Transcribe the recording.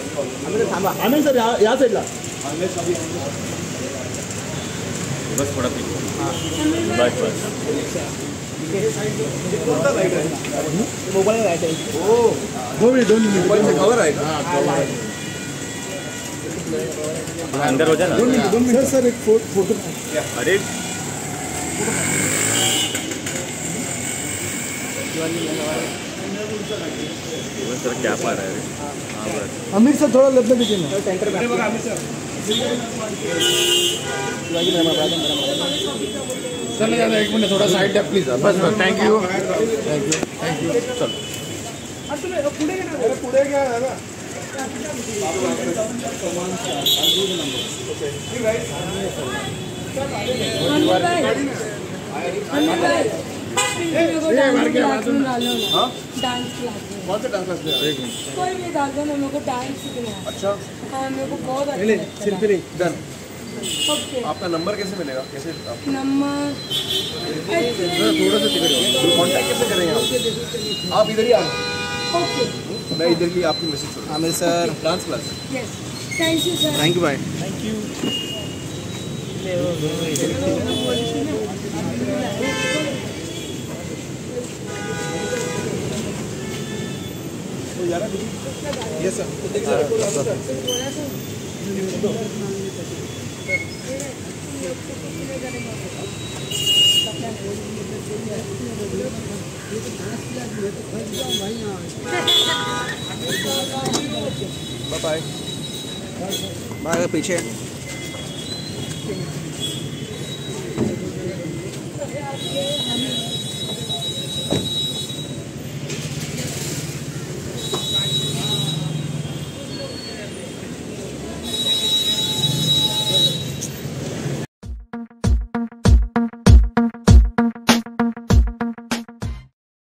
थांबा आमिर सर या साईडला बस थोड़ा पीछे बस मोबाईल लाईट आहे 2 मिनिट मोबाईलचं कवर आहे का अंदर हो जाए ना 2 मिनिट सर एक फोटो अरे सर क्या पा रहा है आमिर सर थोड़ा लपने दीजिए ना सेंटर में आमिर सर चल यार 1 मिनट थोड़ा साइड है प्लीज बस थैंक यू चल पुढे घ्या दादा डांस क्लास कौन सा डांस क्लास कोई भी डांस है मेरे को डांस सीखना है। अच्छा हाँ मेरे को बहुत अच्छा सिर्फ नहीं डन ओके आपका नंबर कैसे मिलेगा कैसे नंबर थोड़ा सा टिकट कॉन्टैक्ट कैसे करेंगे आप इधर ही आ ओके मैं इधर की आपकी मैसेज करूँ Aamir sir dance class yes thank you sir thank you भाई thank you yes sir bye bye पीछे